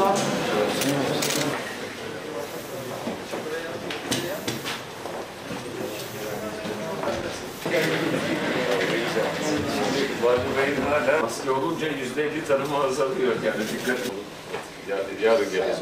Vali Bey'in hala maske olunca %50 tanımı azalıyor. Yani dikkat olun. Yani yarın geleceğiz.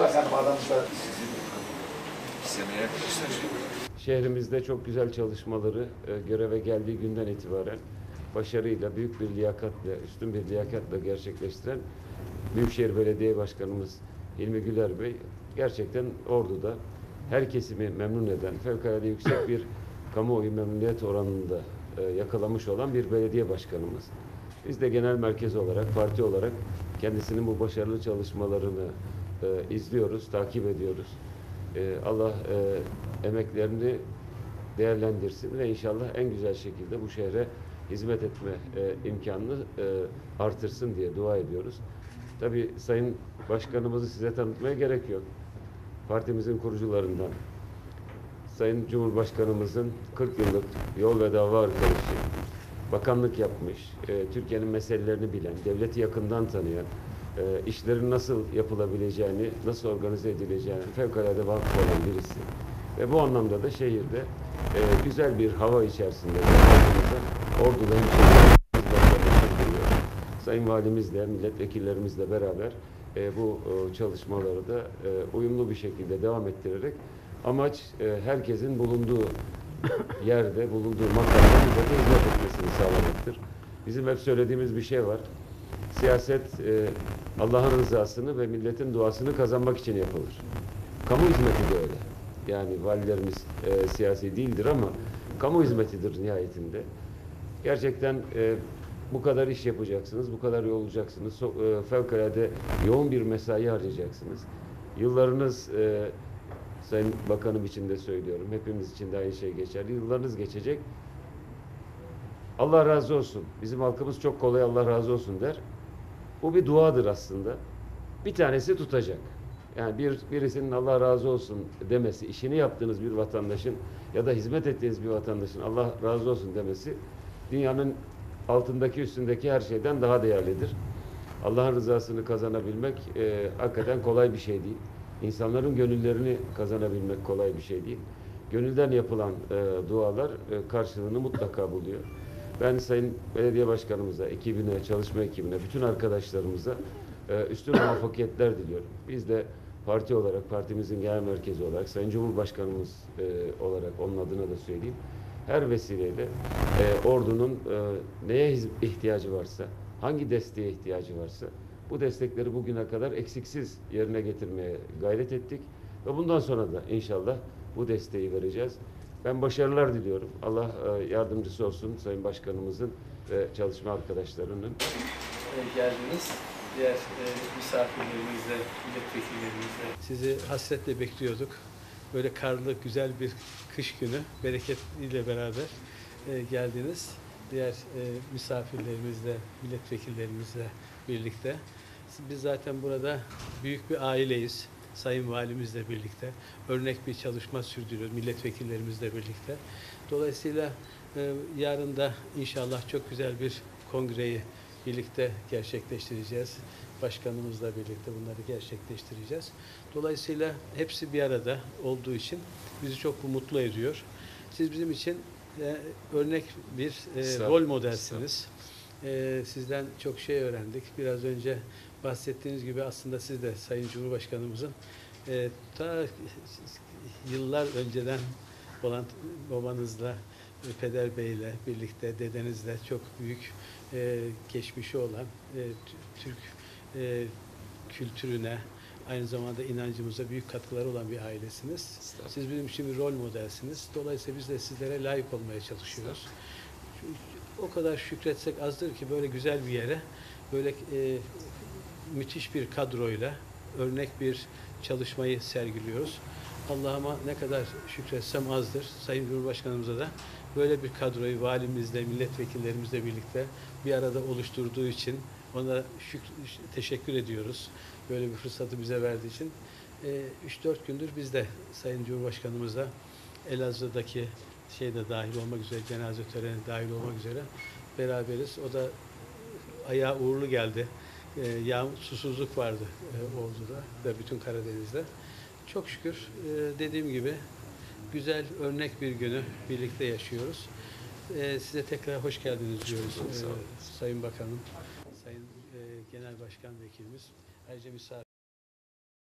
Şehrimizde çok güzel çalışmaları göreve geldiği günden itibaren başarıyla, büyük bir liyakatla, üstün bir liyakatla gerçekleştiren Büyükşehir Belediye Başkanımız Hilmi Güler Bey gerçekten Ordu'da her kesimi memnun eden, fevkalade yüksek bir kamuoyu memnuniyet oranında yakalamış olan bir belediye başkanımız. Biz de genel merkez olarak, parti olarak kendisinin bu başarılı çalışmalarını izliyoruz, takip ediyoruz. Allah emeklerini değerlendirsin ve inşallah en güzel şekilde bu şehre hizmet etme imkanını artırsın diye dua ediyoruz. Tabii Sayın Başkanımızı size tanıtmaya gerek yok. Partimizin kurucularından, Sayın Cumhurbaşkanımızın 40 yıllık yol ve dava arkadaşı, bakanlık yapmış, Türkiye'nin meselelerini bilen, devleti yakından tanıyan, işlerin nasıl yapılabileceğini, nasıl organize edileceğini fevkalade vakıf olan birisi. Ve bu anlamda da şehirde güzel bir hava içerisinde Ordu'da hemşehrilerimiz Sayın Valimizle, milletvekillerimizle beraber bu çalışmaları da uyumlu bir şekilde devam ettirerek amaç herkesin bulunduğu yerde, bulunduğu makamda millete hizmet etmesini sağlamaktır. Bizim hep söylediğimiz bir şey var. Siyaset Allah'ın rızasını ve milletin duasını kazanmak için yapılır. Kamu hizmeti de öyle. Yani valilerimiz siyasi değildir ama kamu hizmetidir nihayetinde. Gerçekten bu kadar iş yapacaksınız, bu kadar yol olacaksınız, fevkalade yoğun bir mesai harcayacaksınız. Yıllarınız, Sayın Bakanım için de söylüyorum, hepimiz için de aynı şey geçerli. Yıllarınız geçecek. Allah razı olsun. Bizim halkımız çok kolay Allah razı olsun der. Bu bir duadır aslında. Bir tanesi tutacak. Yani birisinin Allah razı olsun demesi, işini yaptığınız bir vatandaşın ya da hizmet ettiğiniz bir vatandaşın Allah razı olsun demesi dünyanın altındaki üstündeki her şeyden daha değerlidir. Allah'ın rızasını kazanabilmek hakikaten kolay bir şey değil. İnsanların gönüllerini kazanabilmek kolay bir şey değil. Gönülden yapılan dualar karşılığını mutlaka buluyor. Ben Sayın Belediye Başkanımıza, ekibine, çalışma ekibine, bütün arkadaşlarımıza üstün muvaffakiyetler diliyorum. Biz de parti olarak, partimizin genel merkezi olarak, Sayın Cumhurbaşkanımız olarak onun adına da söyleyeyim, her vesileyle Ordu'nun neye ihtiyacı varsa, hangi desteğe ihtiyacı varsa bu destekleri bugüne kadar eksiksiz yerine getirmeye gayret ettik ve bundan sonra da inşallah bu desteği vereceğiz. Ben başarılar diliyorum. Allah yardımcısı olsun Sayın Başkanımızın ve çalışma arkadaşlarının. Geldiniz. Diğer misafirlerimizle, milletvekillerimizle. Sizi hasretle bekliyorduk. Böyle karlı, güzel bir kış günü, bereketiyle beraber geldiniz. Diğer misafirlerimizle, milletvekillerimizle birlikte. Biz zaten burada büyük bir aileyiz. Sayın Valimizle birlikte örnek bir çalışma sürdürüyoruz milletvekillerimizle birlikte. Dolayısıyla yarın da inşallah çok güzel bir kongreyi birlikte gerçekleştireceğiz. Başkanımızla birlikte bunları gerçekleştireceğiz. Dolayısıyla hepsi bir arada olduğu için bizi çok mutlu ediyor. Siz bizim için örnek bir rol modelsiniz. Sizden çok şey öğrendik. Biraz önce bahsettiğiniz gibi aslında siz de Sayın Cumhurbaşkanımızın ta yıllar önceden olan babanızla, Peder Bey'le birlikte, dedenizle çok büyük geçmişi olan Türk kültürüne, aynı zamanda inancımıza büyük katkıları olan bir ailesiniz. Siz bizim için bir rol modelsiniz. Dolayısıyla biz de sizlere layık olmaya çalışıyoruz. O kadar şükretsek azdır ki böyle güzel bir yere, böyle müthiş bir kadroyla örnek bir çalışmayı sergiliyoruz. Allah'ıma ne kadar şükretsem azdır. Sayın Cumhurbaşkanımıza da böyle bir kadroyu valimizle, milletvekillerimizle birlikte bir arada oluşturduğu için ona teşekkür ediyoruz. Böyle bir fırsatı bize verdiği için. 3-4 gündür biz de Sayın Cumhurbaşkanımızla Elazığ'daki şeyde dahil olmak üzere, cenaze töreni dahil olmak üzere beraberiz. O da ayağı uğurlu geldi. susuzluk vardı Ordu'da ve bütün Karadeniz'de. Çok şükür dediğim gibi güzel, örnek bir günü birlikte yaşıyoruz. Size tekrar hoş geldiniz diyoruz Sağ olun. Sayın Bakanım, Sayın Genel Başkan Vekilimiz, ayrıca misafir